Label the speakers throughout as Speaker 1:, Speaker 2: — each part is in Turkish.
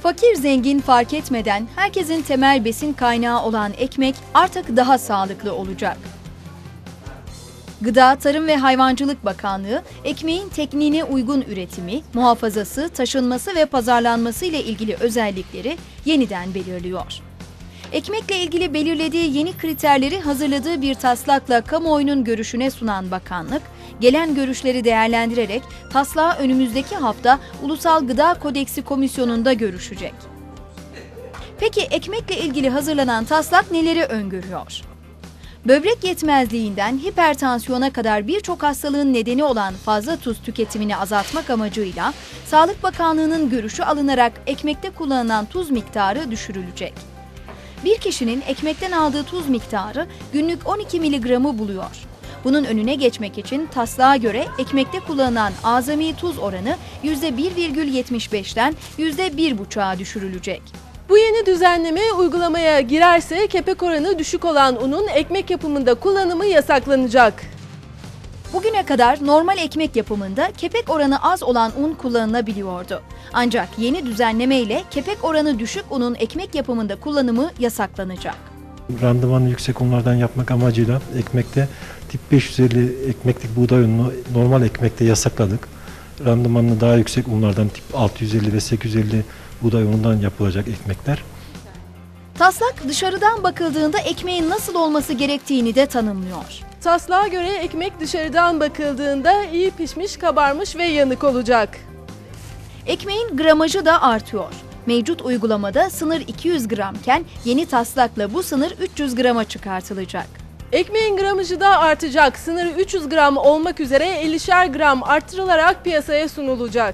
Speaker 1: Fakir zengin fark etmeden herkesin temel besin kaynağı olan ekmek artık daha sağlıklı olacak. Gıda, Tarım ve Hayvancılık Bakanlığı, ekmeğin tekniğine uygun üretimi, muhafazası, taşınması ve pazarlanması ile ilgili özellikleri yeniden belirliyor. Ekmekle ilgili belirlediği yeni kriterleri hazırladığı bir taslakla kamuoyunun görüşüne sunan bakanlık, gelen görüşleri değerlendirerek taslağı önümüzdeki hafta Ulusal Gıda Kodeksi Komisyonu'nda görüşecek. Peki ekmekle ilgili hazırlanan taslak neleri öngörüyor? Böbrek yetmezliğinden hipertansiyona kadar birçok hastalığın nedeni olan fazla tuz tüketimini azaltmak amacıyla Sağlık Bakanlığı'nın görüşü alınarak ekmekte kullanılan tuz miktarı düşürülecek. Bir kişinin ekmekten aldığı tuz miktarı günlük 12 miligramı buluyor. Bunun önüne geçmek için taslağa göre ekmekte kullanılan azami tuz oranı %1,75'ten %1,5'a düşürülecek.
Speaker 2: Bu yeni düzenleme uygulamaya girerse kepek oranı düşük olan unun ekmek yapımında kullanımı yasaklanacak.
Speaker 1: Bugüne kadar normal ekmek yapımında kepek oranı az olan un kullanılabiliyordu. Ancak yeni düzenleme ile kepek oranı düşük unun ekmek yapımında kullanımı yasaklanacak.
Speaker 3: Randımanı yüksek unlardan yapmak amacıyla ekmekte tip 550 ekmeklik buğday ununu normal ekmekte yasakladık. Randımanı daha yüksek unlardan tip 650 ve 850 buğday unundan yapılacak ekmekler.
Speaker 1: Taslak dışarıdan bakıldığında ekmeğin nasıl olması gerektiğini de tanımlıyor.
Speaker 2: Taslağa göre ekmek dışarıdan bakıldığında iyi pişmiş, kabarmış ve yanık olacak.
Speaker 1: Ekmeğin gramajı da artıyor. Mevcut uygulamada sınır 200 gramken yeni taslakla bu sınır 300 grama çıkartılacak.
Speaker 2: Ekmeğin gramajı da artacak. Sınırı 300 gram olmak üzere 50'şer gram artırılarak piyasaya sunulacak.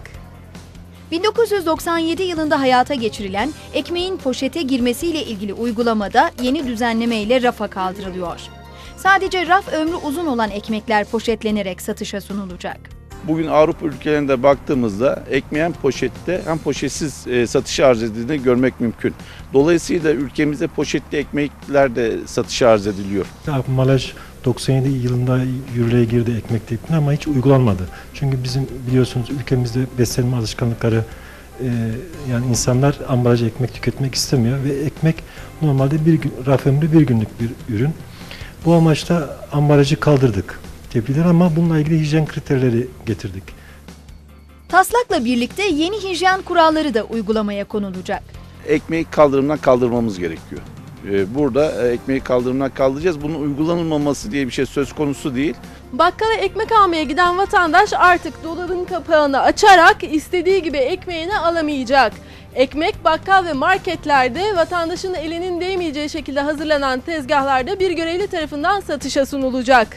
Speaker 1: 1997 yılında hayata geçirilen ekmeğin poşete girmesiyle ilgili uygulamada yeni düzenleme ile rafa kaldırılıyor. Sadece raf ömrü uzun olan ekmekler poşetlenerek satışa sunulacak.
Speaker 4: Bugün Avrupa ülkelerinde baktığımızda ekmeğin poşette hem poşetsiz satışa arz edildiğini görmek mümkün. Dolayısıyla ülkemizde poşetli ekmekler de satışa arz ediliyor.
Speaker 3: Ambalaj 97 yılında yürürlüğe girdi ekmek tekniği ama hiç uygulanmadı. Çünkü bizim biliyorsunuz ülkemizde beslenme alışkanlıkları yani insanlar ambalaj ekmek tüketmek istemiyor ve ekmek normalde raf ömrü bir günlük bir ürün. Bu amaçla ambalajı kaldırdık. Tebrikler ama bununla ilgili hijyen kriterleri getirdik.
Speaker 1: Taslakla birlikte yeni hijyen kuralları da uygulamaya konulacak.
Speaker 4: Ekmeği kaldırımdan kaldırmamız gerekiyor. Burada ekmeği kaldırımdan kaldıracağız. Bunun uygulanılmaması diye bir şey söz konusu değil.
Speaker 2: Bakkala ekmek almaya giden vatandaş artık dolabın kapağını açarak istediği gibi ekmeğini alamayacak. Ekmek bakkal ve marketlerde vatandaşın elinin değmeyeceği şekilde hazırlanan tezgahlarda bir görevli tarafından satışa sunulacak.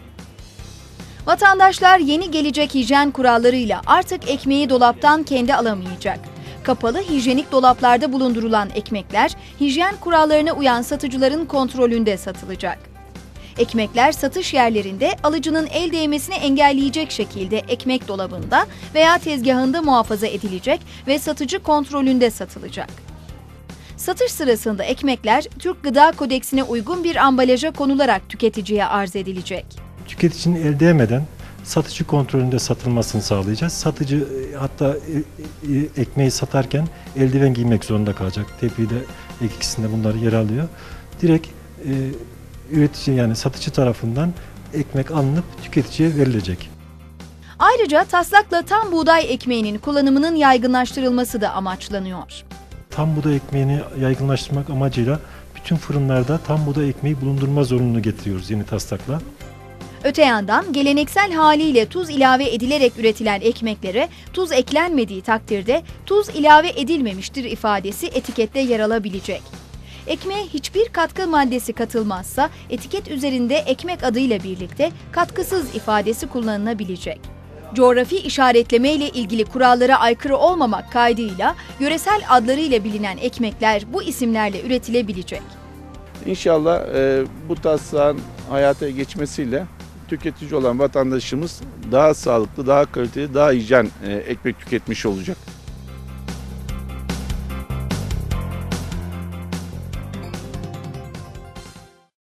Speaker 1: Vatandaşlar yeni gelecek hijyen kurallarıyla artık ekmeği dolaptan kendi alamayacak. Kapalı hijyenik dolaplarda bulundurulan ekmekler hijyen kurallarına uyan satıcıların kontrolünde satılacak. Ekmekler satış yerlerinde alıcının el değmesini engelleyecek şekilde ekmek dolabında veya tezgahında muhafaza edilecek ve satıcı kontrolünde satılacak. Satış sırasında ekmekler Türk Gıda Kodeksine uygun bir ambalaja konularak tüketiciye arz edilecek.
Speaker 3: Tüketicinin el değmeden satıcı kontrolünde satılmasını sağlayacağız. Satıcı hatta ekmeği satarken eldiven giymek zorunda kalacak. Tebliğde ikisinde bunlar yer alıyor. Direkt üretici yani satıcı tarafından ekmek alınıp tüketiciye verilecek.
Speaker 1: Ayrıca taslakla tam buğday ekmeğinin kullanımının yaygınlaştırılması da amaçlanıyor.
Speaker 3: Tam buğday ekmeğini yaygınlaştırmak amacıyla bütün fırınlarda tam buğday ekmeği bulundurma zorunluluğu getiriyoruz yeni taslakla.
Speaker 1: Öte yandan geleneksel haliyle tuz ilave edilerek üretilen ekmeklere tuz eklenmediği takdirde tuz ilave edilmemiştir ifadesi etikette yer alabilecek. Ekmeğe hiçbir katkı maddesi katılmazsa etiket üzerinde ekmek adıyla birlikte katkısız ifadesi kullanılabilecek. Coğrafi işaretleme ile ilgili kurallara aykırı olmamak kaydıyla yöresel adlarıyla bilinen ekmekler bu isimlerle üretilebilecek.
Speaker 4: İnşallah bu taslağın hayata geçmesiyle tüketici olan vatandaşımız daha sağlıklı, daha kaliteli, daha hijyen ekmek tüketmiş olacak.